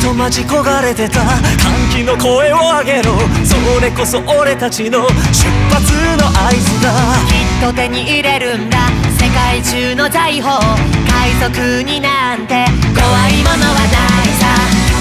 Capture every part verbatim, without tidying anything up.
と待ち焦がれてた歓喜の声を上げろ、それこそ俺たちの出発の合図だ。 きっと手に入れるんだ世界中の財宝、海賊になんて怖いものはないさ。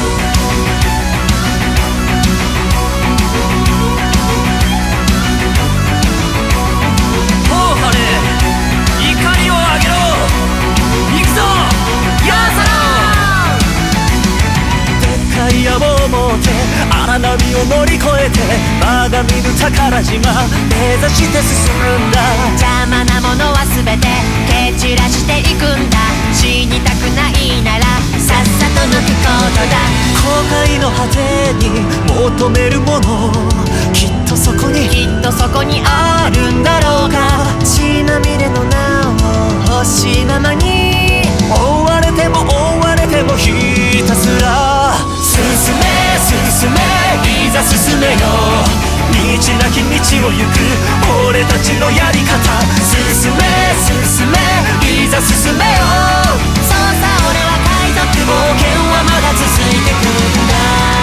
野望を持って荒波を乗り越えてまだ見ぬ宝島目指して進むんだ。 邪魔なものは全て蹴散らしていくんだ。死にたくないならさっさと抜くことだ。 後悔の果てに求めるもの、きっとそこにきっとそこにあるんだろうか。 血まみれの名を欲しいままに追われても追われてもひたすら進め進めいざ進めよ、道なき道を行く俺たちのやり方。進め進めいざ進めよ、 そうさ俺は海賊、 冒険はまだ続いてくんだ。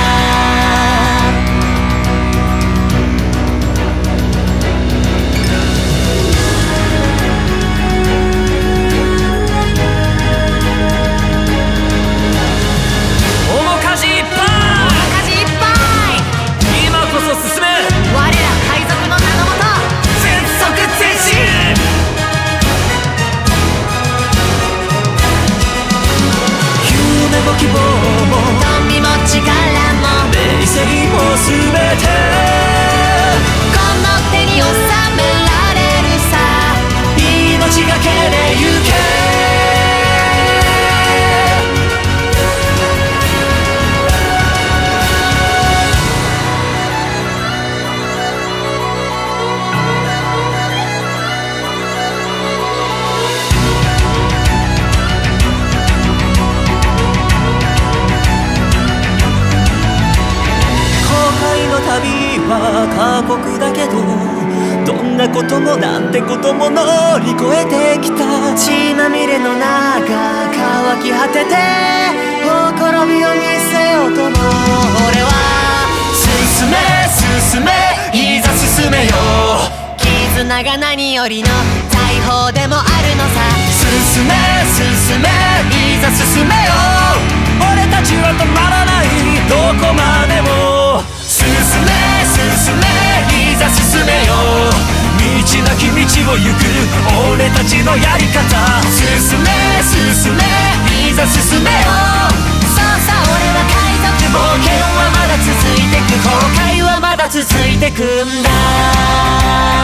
希望もゾンビも力も冷静も全てこの手に収められるさ。 命がけで行け。旅は過酷だけどどんなこともなんてことも乗り越えてきた。血まみれの中乾き果ててほころびを見せようとも俺は進め進めいざ進めよ、 絆が何よりの財宝でもあるのさ。 進め進めいざ進めよ、俺たちは止まらないどこまでも。進め進めいざ進めよ、道なき道を行く俺たちのやり方。進め進めいざ進めよ、 そうさ俺は海賊、 冒険はまだ続いてく、後悔はまだ続いてくんだ。